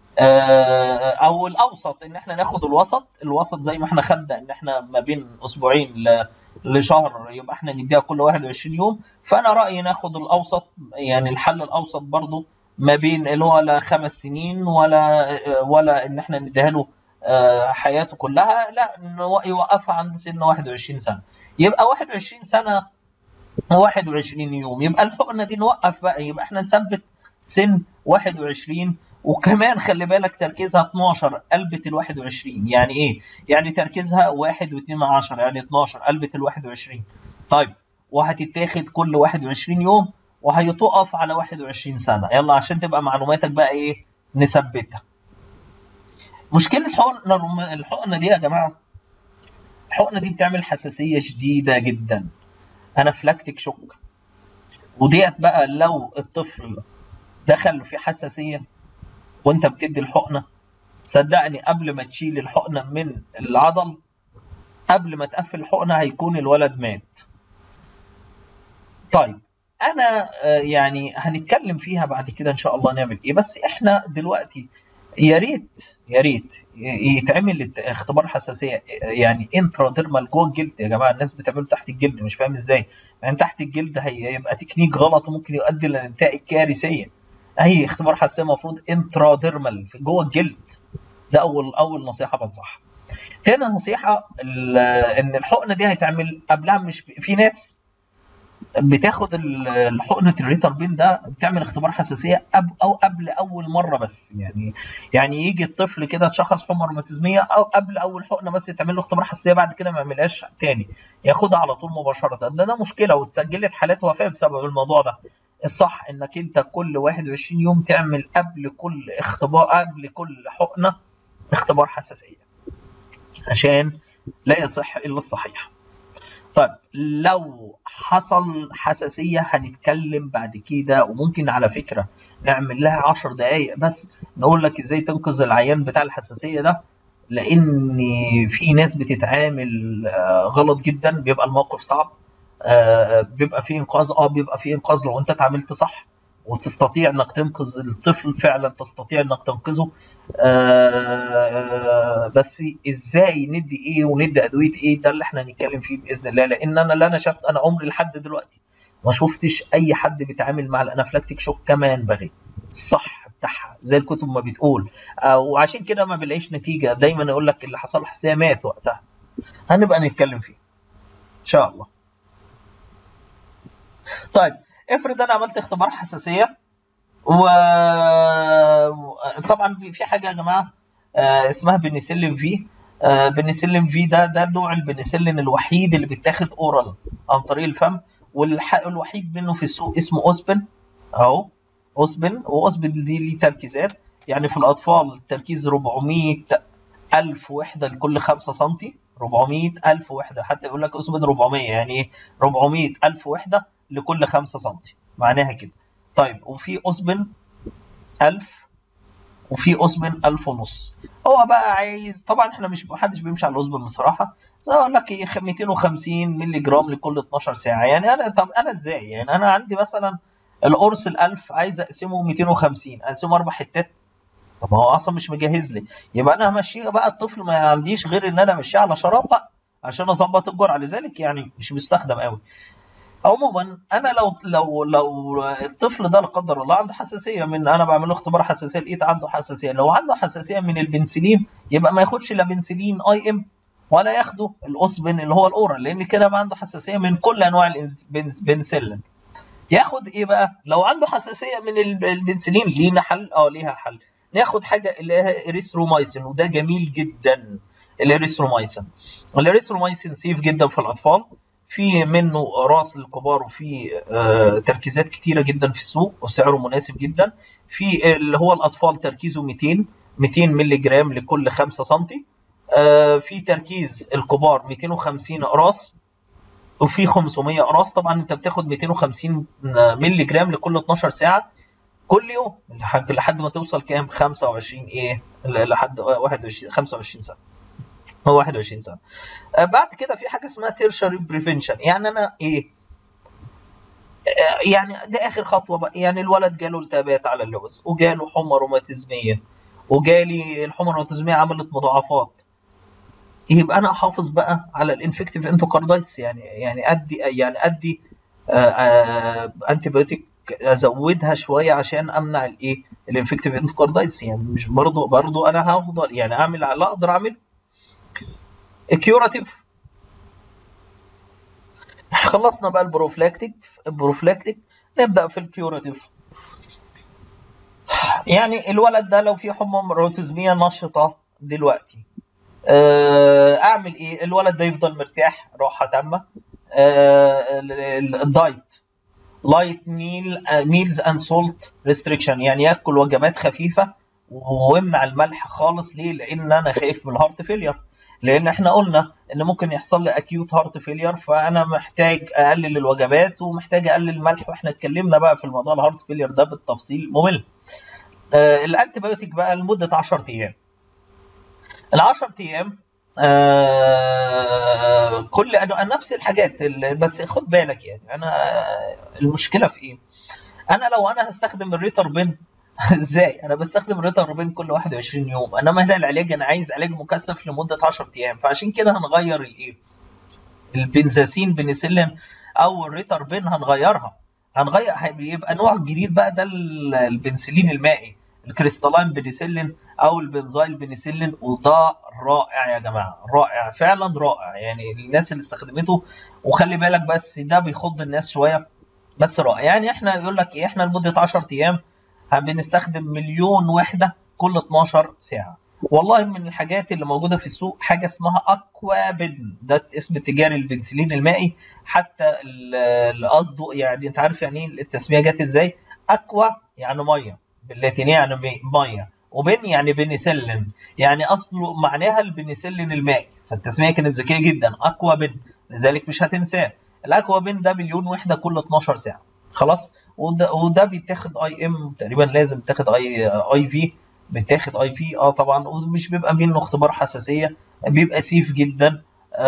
او الاوسط ان احنا ناخد الوسط. الوسط زي ما احنا خدنا ان احنا ما بين اسبوعين لشهر يبقى احنا نديها كل واحد وعشرين يوم، فانا رايي ناخد الاوسط، يعني الحل الاوسط برضو ما بين اللي هو لا خمس سنين ولا ولا ان احنا نديها له حياته كلها، لا يوقفها عند سن واحد وعشرين سنه. يبقى واحد وعشرين سنه واحد وعشرين يوم، يبقى الحقنه دي نوقف بقى، يبقى احنا نثبت سن واحد وعشرين. وكمان خلي بالك تركيزها اتناشر قلبة ال واحد وعشرين، يعني ايه؟ يعني تركيزها واحد واتنين من عشرة، يعني اتناشر قلبة ال واحد وعشرين. طيب وهتتاخد كل واحد وعشرين يوم وهيتقف على واحد وعشرين سنة. يلا عشان تبقى معلوماتك بقى ايه نثبتها. مشكلة الحقنة الحقنة دي يا جماعة، الحقنة دي بتعمل حساسية شديدة جدا، انافلاكتيك شوك. وديت بقى لو الطفل دخل في حساسية وانت بتدي الحقنه، صدقني قبل ما تشيل الحقنه من العضل، قبل ما تقفل الحقنه هيكون الولد مات. طيب انا يعني هنتكلم فيها بعد كده ان شاء الله نعمل ايه، بس احنا دلوقتي يا ريت يا ريت يتعمل اختبار حساسيه يعني انتراديرمال جوه الجلد. يا جماعه الناس بتعمله تحت الجلد، مش فاهم ازاي، يعني تحت الجلد هيبقى تكنيك غلط وممكن يؤدي لنتائج كارثيه. اي اختبار حساسيه المفروض انتراديرمال في جوه الجلد. ده اول اول نصيحه بنصحها. تاني نصيحه ان الحقنه دي هيتعمل قبلها، مش في ناس بتاخد الحقنه الريتر بين ده بتعمل اختبار حساسيه او قبل اول مره بس، يعني يعني يجي الطفل كده اتشخص حمى روماتيزميه او قبل اول حقنه بس يتعمل له اختبار حساسيه، بعد كده ما يعملهاش تاني ياخدها على طول مباشره. ده ده مشكله واتسجلت حالات وفاه بسبب الموضوع ده. الصح انك انت كل واحد وعشرين يوم تعمل قبل كل اختبار قبل كل حقنه اختبار حساسيه عشان لا يصح الا الصحيح. طيب لو حصل حساسيه هنتكلم بعد كده، وممكن على فكره نعمل لها عشر دقائق بس نقول لك ازاي تنقذ العيان بتاع الحساسيه ده، لان في ناس بتتعامل غلط جدا، بيبقى الموقف صعب. آه بيبقى فيه انقاذ اه بيبقى فيه انقاذ لو انت اتعاملت صح وتستطيع انك تنقذ الطفل، فعلا تستطيع انك تنقذه. آه بس ازاي ندي ايه وندي ادويه ايه، ده اللي احنا هنتكلم فيه باذن الله. لان انا اللي انا شفت انا عمري لحد دلوقتي ما شفتش اي حد بيتعامل مع الانافلاكتيك شوك كما ينبغي الصح بتاعها زي الكتب ما بتقول، وعشان كده ما بلاقيش نتيجه. دايما يقول لك اللي حصل له حساسيه مات وقتها. هنبقى نتكلم فيه ان شاء الله. طيب افرض انا عملت اختبار حساسيه، وطبعا في حاجه يا جماعه اسمها بنسلين في. بنسلين في ده ده نوع البنسلين الوحيد اللي بيتاخد اورال عن طريق الفم، والوحيد منه في السوق اسمه اوسبن اهو. اوسبن واوسبن دي ليه تركيزات، يعني في الاطفال التركيز أربعمية ألف وحده لكل خمسة سنتي، أربعمية ألف وحده، حتى يقول لك اوسبن أربعمية، يعني ايه أربعمية ألف وحده لكل خمسة سنتي، معناها كده. طيب وفي اوسبن ألف وفي اوسبن ألف ونص. هو بقى عايز طبعا احنا مش محدش بيمشي على الاوسبن بصراحه، بس اقول لك مئتين وخمسين مللي جرام لكل اتناشر ساعه. يعني انا طب انا ازاي، يعني انا عندي مثلا القرص الألف عايز اقسمه مئتين وخمسين، اقسمه اربع حتات، طب هو اصلا مش مجهز لي، يبقى انا همشيه بقى الطفل ما عنديش غير ان انا امشيه على شراب بقى عشان اظبط الجرعه، لذلك يعني مش بيستخدم قوي. عموما انا لو لو لو الطفل ده لا قدر الله عنده حساسيه من، انا بعمل له اختبار حساسيه لقيت عنده حساسيه، لو عنده حساسيه من البنسلين يبقى ما ياخدش لا بنسلين اي ام ولا ياخده الاوسبن اللي هو الاورال، لان كده ما عنده حساسيه من كل انواع البنسلين. ياخد ايه بقى؟ لو عنده حساسيه من البنسلين لينا حل، اه ليها حل، ناخد حاجه اللي هي اريثرومايسين، وده جميل جدا. الاريثرومايسين الاريثرومايسين سيف جدا في الاطفال، في منه راس للكبار، وفي آه تركيزات كتيره جدا في السوق وسعره مناسب جدا. في اللي هو الاطفال تركيزه مئتين مئتين مللي جرام لكل خمسة سم. آه في تركيز الكبار مئتين وخمسين اقراص، وفي خمسمية اقراص. طبعا انت بتاخد مئتين وخمسين مللي جرام لكل اتناشر ساعه كل يوم لحد لحد ما توصل كام؟ خمسة وعشرين ايه لحد واحد وعشرين خمسة وعشرين سنه، هو واحد وعشرين سنه. آه بعد كده في حاجه اسمها تيرشري بريفنشن، يعني انا ايه؟ آه يعني ده اخر خطوه بقى. يعني الولد جاله التهابات على اللوز، وجاله حمى روماتيزميه، وجالي الحمى الروماتيزميه عملت مضاعفات، يبقى انا احافظ بقى على الانفكتيف اندوكاردايتس، يعني يعني ادي يعني ادي انتي بايوتيك، ازودها شويه عشان امنع الايه؟ الانفكتيف اندوكاردايتس. يعني مش برضو برضو انا هفضل يعني اعمل على اقدر اعمل. الكيوراتيف خلصنا بقى. البروفلاكتيك البروفلاكتيك نبدا في الكيوراتيف. يعني الولد ده لو في حمى روماتيزميه نشطه دلوقتي، اعمل ايه؟ الولد ده يفضل مرتاح راحه تامه. الدايت لايت ميل ميلز اند سولت ريستريكشن، يعني ياكل وجبات خفيفه ويمنع الملح خالص. ليه؟ لان انا خايف من الهارت فيلير، لان احنا قلنا ان ممكن يحصل لي اكيوت هارت فيلير، فانا محتاج اقلل الوجبات ومحتاج اقلل الملح، واحنا اتكلمنا بقى في الموضوع الهارت فيلير ده بالتفصيل ممل. آه الانتي بايوتيك بقى لمده عشرة ايام. العشر ايام آه كل نفس الحاجات، بس خد بالك يعني انا المشكله في ايه؟ انا لو انا هستخدم الريتربين ازاي؟ انا بستخدم الريتربين كل واحد وعشرين يوم، انما هنا العلاج انا عايز علاج مكثف لمده عشرة ايام، فعشان كده هنغير الايه؟ البنزاسين بنسلين او الريتربين هنغيرها، هنغير هيبقى نوع جديد بقى، ده البنسلين المائي، الكريستالين بنسلين او البنزايل بنسلين، وده رائع يا جماعه، رائع فعلا رائع. يعني الناس اللي استخدمته، وخلي بالك بس ده بيخض الناس شويه، بس رائع. يعني احنا يقول لك ايه؟ احنا لمده عشرة ايام بنستخدم مليون وحده كل اتناشر ساعه. والله من الحاجات اللي موجوده في السوق حاجه اسمها اكوابن، ده اسم تجاري البنسلين المائي. حتى القصد يعني انت عارف يعني ايه التسميه جت ازاي؟ اكوا يعني ميه باللاتينيه، يعني ميه، وبن يعني بنسلين، يعني اصله معناها البنسلين المائي، فالتسميه كانت ذكيه جدا، اكوابن، لذلك مش هتنساه. الاكوابن ده مليون وحده كل اتناشر ساعه، خلاص. وده, وده بيتاخد اي ام تقريبا، لازم تاخد اي اي في، بتاخد اي في اه طبعا، ومش بيبقى منه اختبار حساسيه، بيبقى سيف جدا.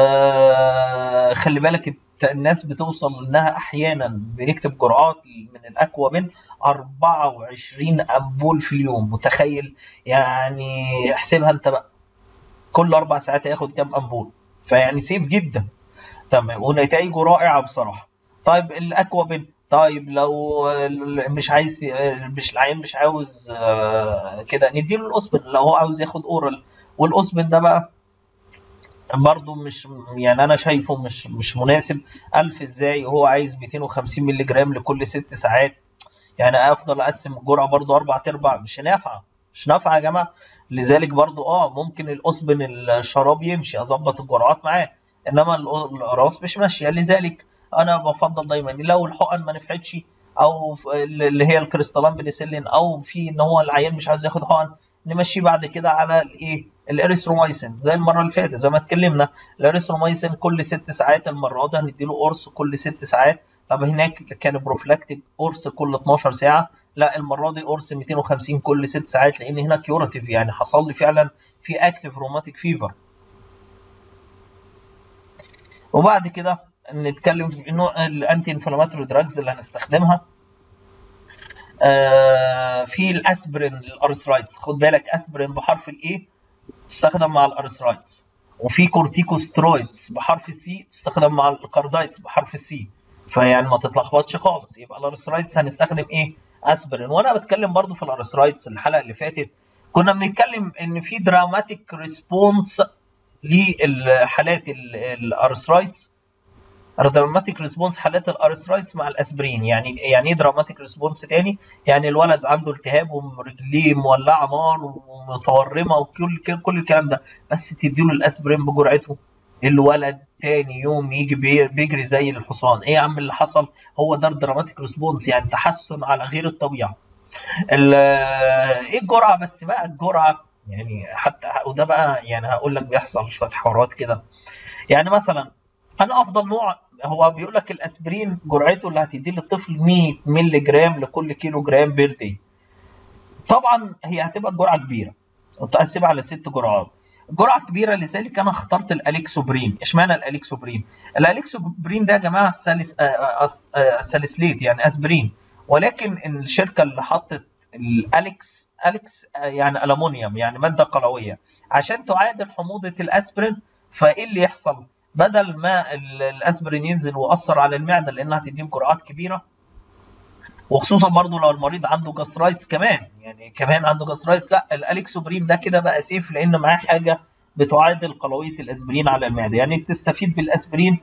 آه خلي بالك الناس بتوصل انها احيانا بنكتب جرعات من الاكوابن اربعة وعشرين امبول في اليوم، متخيل؟ يعني احسبها انت بقى، كل اربع ساعات هياخد كام امبول، فيعني سيف جدا. تمام، ونتائجه رائعه بصراحه. طيب الاكوابن، طيب لو مش عايز، مش العيان مش عاوز كده، نديله الاوسبن لو هو عاوز ياخد اورال. والاوسبن ده بقى برضه مش يعني انا شايفه مش مش مناسب. ألف ازاي وهو عايز مئتين وخمسين مللي جرام لكل ست ساعات؟ يعني افضل اقسم الجرعه برضه اربع ارباع، مش نافعه، مش نافعه يا جماعه. لذلك برضه اه ممكن الاوسبن الشراب يمشي، اظبط الجرعات معاه، انما الاقراص مش ماشيه. لذلك انا بفضل دايما لو الحقن ما نفعتش، او اللي هي الكريستالين بنسلين، او في ان هو العيان مش عايز ياخد حقن، نمشي بعد كده على الايه؟ الاريثرومايسين، زي المره اللي فاتت زي ما اتكلمنا. الاريثرومايسين كل ست ساعات، المره دي هنديله قرص كل ست ساعات. طب هناك كان بروفلاكتيك قرص كل اتناشر ساعه، لا المره دي قرص مئتين وخمسين كل ست ساعات، لان هنا كيوراتيف، يعني حصل لي فعلا في اكتيف روماتيك فيفر. وبعد كده نتكلم في نوع الانتي انفلاماتوري دراجز اللي هنستخدمها. آه في الاسبرين للارثرايتس، خد بالك اسبرين بحرف الاي تستخدم مع الارثرايتس، وفي كورتيكوسترويدز بحرف السي تستخدم مع الكاردايتس بحرف السي. فيعني ما تتلخبطش خالص. يبقى الارثرايتس هنستخدم ايه؟ اسبرين. وانا بتكلم برضو في الارثرايتس الحلقه اللي فاتت كنا بنتكلم ان في دراماتيك ريسبونس للحالات الارثرايتس، دراماتيك ريسبونس حالات الارثرايتس مع الاسبرين. يعني يعني ايه دراماتيك ريسبونس تاني؟ يعني الولد عنده التهاب ورجليه مولعه نار ومتورمه وكل كل الكلام ده، بس تديله الاسبرين بجرعته، الولد تاني يوم يجي بيجري زي الحصان. ايه يا عم اللي حصل؟ هو ده الدراماتيك ريسبونس، يعني تحسن على غير الطبيعه. ايه الجرعه بس بقى؟ الجرعه يعني حتى، وده بقى يعني هقول لك بيحصل شويه حوارات كده. يعني مثلا انا افضل نوع هو بيقول لك الاسبرين جرعته اللي هتديه للطفل مية مللي جرام لكل كيلو جرام بير داي. طبعا هي هتبقى الجرعه كبيره وتقسمها على ست جرعات. جرعه كبيره، لذلك انا اخترت الاليكسوبرين. اشمعنى الاليكسوبرين؟ الاليكسوبرين ده يا جماعه السالس الساليسليت يعني اسبرين، ولكن الشركه اللي حطت الاليكس اليكس يعني الومنيوم، يعني ماده قلويه عشان تعادل حموضه الاسبرين. فايه اللي يحصل؟ بدل ما الاسبرين ينزل ويأثر على المعده لانها هتديه جرعات كبيره، وخصوصا برضو لو المريض عنده جاسترايتس كمان، يعني كمان عنده جاسترايتس، لا الاليكسوبرين ده كده بقى سيف لان معاه حاجه بتعادل قلويه الاسبرين على المعده، يعني بتستفيد بالاسبرين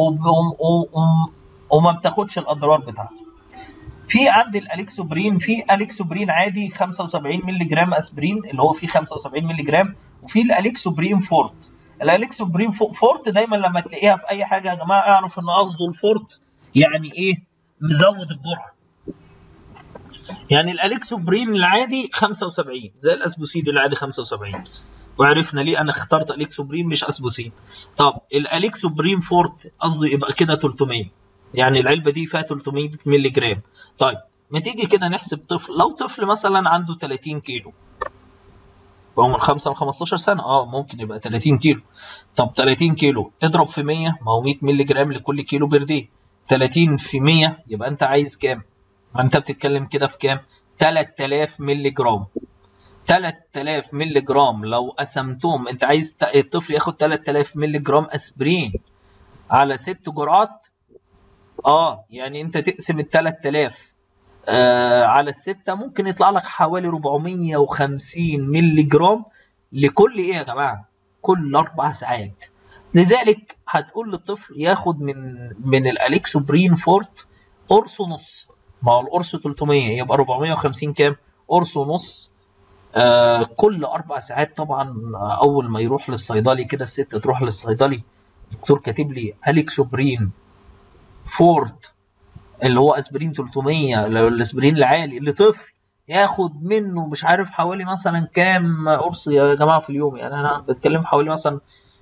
وما بتاخدش الاضرار بتاعته. في عند الاليكسوبرين في اليكسوبرين عادي خمسة وسبعين مللي جرام اسبرين اللي هو فيه خمسة وسبعين مللي جرام، وفي الاليكسوبرين فورت. الاليكسوبرين فورت دايما لما تلاقيها في اي حاجه يا جماعه اعرف ان قصده الفورت يعني ايه؟ مزود الجرعه. يعني الاليكسوبرين العادي خمسة وسبعين زي الاسبوسيد العادي خمسة وسبعين، وعرفنا ليه انا اخترت اليكسوبرين مش اسبوسيد. طب الاليكسوبرين فورت قصده يبقى كده ثلاثمية، يعني العلبه دي فيها ثلاثمية مللي جرام. طيب ما تيجي كده نحسب طفل، لو طفل مثلا عنده ثلاثين كيلو، هو من خمسة ل خمستاشر سنه، اه ممكن يبقى ثلاثين كيلو. طب ثلاثين كيلو اضرب في مية، ما هو مية مللي جرام لكل كيلو بير دي، ثلاثين في مية يبقى انت عايز كام؟ ما انت بتتكلم كده في كام؟ تلات آلاف مللي جرام. تلات آلاف مللي جرام لو قسمتهم، انت عايز الطفل ياخد تلات آلاف مللي جرام اسبرين على ست جرعات. اه يعني انت تقسم ال تلات آلاف آه على الستة، ممكن يطلع لك حوالي أربعمية وخمسين مللي جرام لكل ايه يا جماعه؟ كل اربع ساعات. لذلك هتقول للطفل ياخد من من الاليكسوبرين فورت قرص ونص، ما هو القرص ثلاثمية يبقى أربعمية وخمسين كام؟ قرص ونص آه كل اربع ساعات. طبعا اول ما يروح للصيدلي كده، الست تروح للصيدلي، الدكتور كاتب لي اليكسوبرين فورت اللي هو اسبرين ثلاثمية، الاسبرين العالي اللي طفل ياخد منه مش عارف حوالي مثلا كام قرص يا جماعه في اليوم. يعني انا بتكلم حوالي مثلا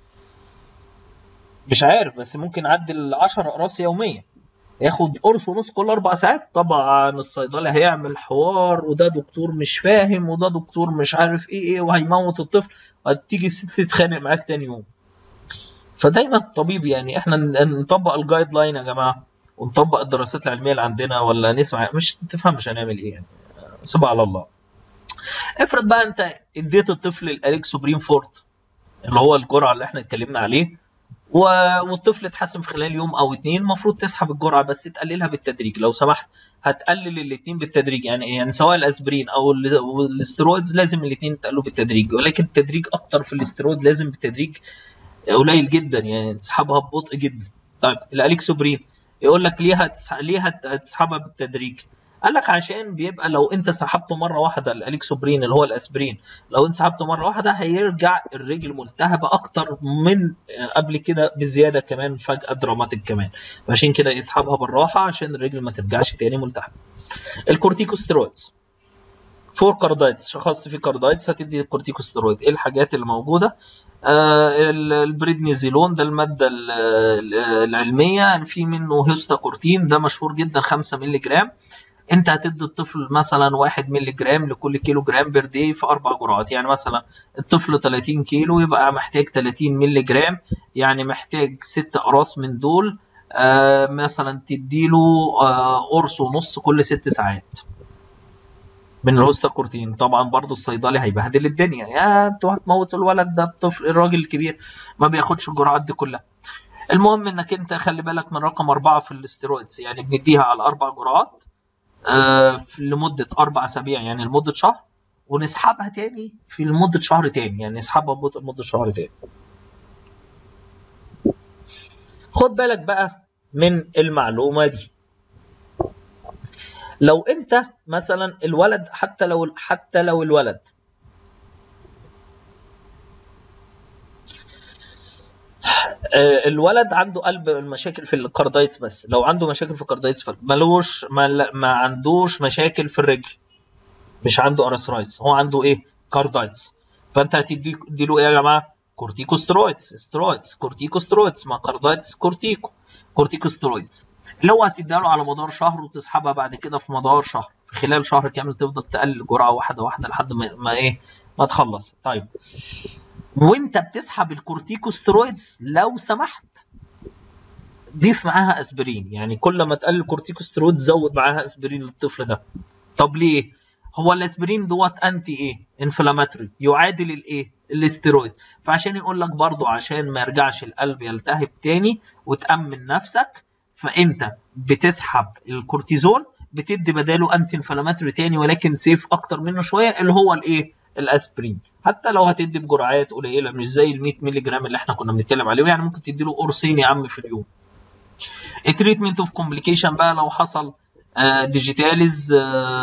مش عارف، بس ممكن يعدي ال عشرة اقراص يوميا، ياخد قرص ونص كل اربع ساعات. طبعا الصيدلي هيعمل حوار، وده دكتور مش فاهم، وده دكتور مش عارف ايه ايه، وهيموت الطفل، وهتيجي الست تتخانق معاك تاني يوم. فدايما الطبيب يعني احنا نطبق الجايد لاين يا جماعه، ونطبق الدراسات العلميه اللي عندنا، ولا نسمع مش تفهمش هنعمل ايه يعني، سيبها على الله. افرض بقى انت اديت الطفل الاليكسوبرين فورت اللي هو الجرعه اللي احنا اتكلمنا عليه، والطفل اتحسن في خلال يوم او اتنين، المفروض تسحب الجرعه بس تقللها بالتدريج لو سمحت. هتقلل الاثنين بالتدريج، يعني يعني سواء الاسبرين او الاسترويدز لازم الاثنين يتقللوا بالتدريج، ولكن التدريج اكتر في الاسترويد، لازم بالتدريج قليل جدا، يعني تسحبها ببطء جدا. طيب الاليكسوبرين يقول لك ليه هتسح... ليه هتسحبها بالتدريج؟ قال لك عشان بيبقى لو انت سحبته مره واحده الاليكسوبرين اللي هو الاسبرين، لو انت سحبته مره واحده هيرجع الرجل ملتهبه اكتر من قبل كده بزياده كمان، فجاه دراماتيك كمان، فعشان كده يسحبها بالراحه عشان الرجل ما ترجعش تاني ملتهبه. الكورتيكوستيرويدز فور كاردايتس، شخصت في كاردايتس هتدي الكورتيكوستيرويد. ايه الحاجات اللي موجوده؟ آه البريدنيزولون ده الماده العلميه، في منه هيستاكورتين ده مشهور جدا خمسة مللي جرام. انت هتدي الطفل مثلا واحد مللي جرام لكل كيلو جرام بير دي في اربع جرعات. يعني مثلا الطفل ثلاثين كيلو يبقى محتاج ثلاثين مللي جرام، يعني محتاج ست اقراص من دول. آه مثلا تديله آه قرص ونص كل ست ساعات من الهوستاكورتين. طبعا برضو الصيدلي هيبهدل الدنيا، يا انتوا هتموتوا الولد ده، الطفل الراجل الكبير ما بياخدش الجرعات دي كلها. المهم انك انت خلي بالك من رقم اربعه في الاستيرويدز، يعني بنديها على اربع جرعات آه لمده اربع اسابيع يعني لمده شهر، ونسحبها تاني في لمده شهر تاني، يعني نسحبها ببطء لمده شهر تاني. خد بالك بقى من المعلومه دي، لو انت مثلا الولد حتى لو حتى لو الولد الولد عنده قلب مشاكل في الكاردايتس، بس لو عنده مشاكل في الكاردايتس ملوش ما, ما عندوش مشاكل في الرجل، مش عنده ارثرايتس، هو عنده ايه؟ كاردايتس. فانت هتدي له ايه يا جماعه؟ كورتيكوسترويدز، سترويدز كورتيكوسترويدز، ما كاردايتس كورتيكو كورتيكوسترويدز، اللي هو هتديها له على مدار شهر وتسحبها بعد كده في مدار شهر، في خلال شهر كامل تفضل تقلل جرعه واحده واحده لحد ما, ما ايه ما تخلص. طيب وانت بتسحب الكورتيكوسترويدز لو سمحت ضيف معاها اسبرين، يعني كل ما تقلل الكورتيكوسترويدز زود معاها اسبرين للطفل ده. طب ليه؟ هو الاسبرين دوت انتي ايه؟ انفلاماتوري، يعادل الايه؟ الاستيرويد، فعشان يقول لك برضو عشان ما يرجعش القلب يلتهب تاني وتأمن نفسك، فانت بتسحب الكورتيزون بتدي بداله انتي انفلاماتوري تاني ولكن سيف اكتر منه شويه، اللي هو الايه؟ الاسبرين. حتى لو هتدي بجرعات قليله مش زي ال مية مللي جرام اللي احنا كنا بنتكلم عليه، يعني ممكن تدي له قرصين يا عم في اليوم. التريتمنت اوف كومبليكيشن بقى لو حصل ديجيتاليز،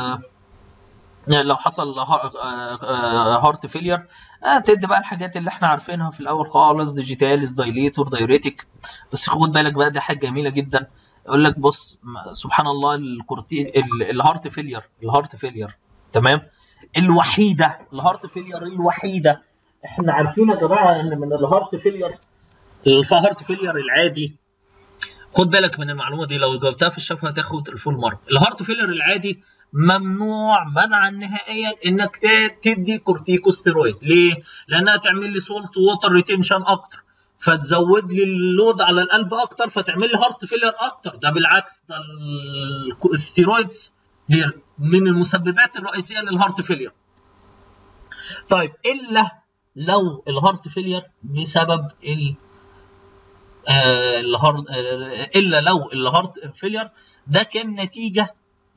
لو حصل هارت فيلير تدي بقى الحاجات اللي احنا عارفينها في الاول خالص، ديجيتاليز، دايليتور، دايوريتك. بس خد بالك بقى دي حاجه جميله جدا، يقول لك بص سبحان الله الكورتي الهارت فيلير الهارت فيلير تمام، الوحيده الهارت فيلير الوحيده احنا عارفين يا جماعه ان من الهارت فيلير الهارت فيلير العادي، خد بالك من المعلومه دي لو جاوبتها في الشفه هتاخد الفول مارك. الهارت فيلير العادي ممنوع منعا نهائيا انك تدي كورتيكوستيرويد، ليه؟ لانها تعمل لي سولت ووتر ريتنشن اكتر، فتزود لي اللود على القلب اكتر، فتعمل لي هارت فيلير اكتر. ده بالعكس، ده الستيرويدز هي من المسببات الرئيسيه للهارت فيلير. طيب الا لو الهارت فيلير بسبب ال آه الهارت آه الا لو الهارت فيلير ده كان نتيجه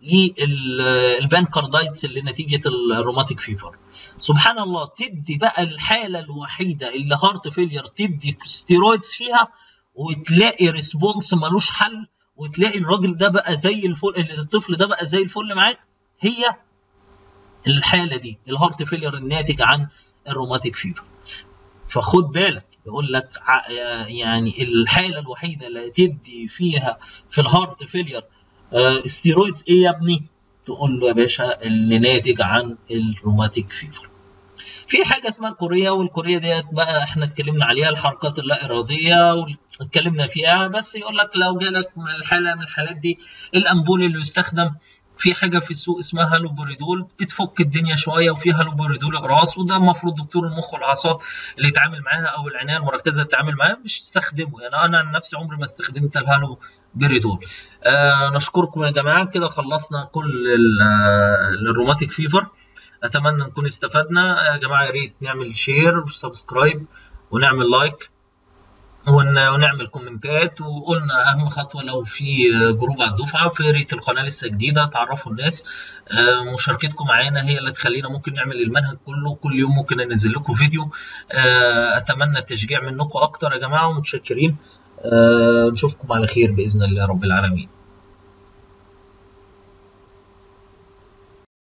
للبانكاردايتس اللي نتيجه الروماتيك فيفر. سبحان الله تدي بقى الحاله الوحيده اللي هارت فيلير تدي ستيرويدز فيها وتلاقي ريسبونس ملوش حل، وتلاقي الراجل ده بقى زي الفل، الطفل ده بقى زي الفل معاك، هي الحاله دي الهارت فيلير الناتج عن الروماتيك فيفر. فخد بالك يقول لك يعني الحاله الوحيده اللي تدي فيها في الهارت فيلير ستيرويدز ايه يا ابني؟ تقول له يا باشا اللي ناتج عن الروماتيك فيفر. في حاجه اسمها كوريا، والكوريا ديت بقى احنا اتكلمنا عليها، الحركات اللا اراديه واتكلمنا فيها، بس يقول لك لو جالك من الحاله من الحالات دي الامبول اللي يستخدم في حاجه في السوق اسمها هالوبريدول بتفك الدنيا شويه، وفي هالوبريدول اقراص، وده المفروض دكتور المخ والاعصاب اللي يتعامل معاها او العنايه المركزه اللي يتعامل معاها مش تستخدمه، يعني انا عن نفسي عمري ما استخدمت الهالوبريدول. آه نشكركم يا جماعه، كده خلصنا كل الروماتيك فيفر، اتمنى نكون استفدنا يا جماعه. يا ريت نعمل شير وسبسكرايب ونعمل لايك ونعمل كومنتات، وقلنا اهم خطوه لو في جروب على الدفعه، في ريت القناه لسه جديده تعرفوا الناس، مشاركتكم معانا هي اللي تخلينا ممكن نعمل المنهج كله، كل يوم ممكن ننزل لكم فيديو. اتمنى التشجيع منكم اكتر يا جماعه، ومتشكرين. نشوفكم على خير باذن الله رب العالمين.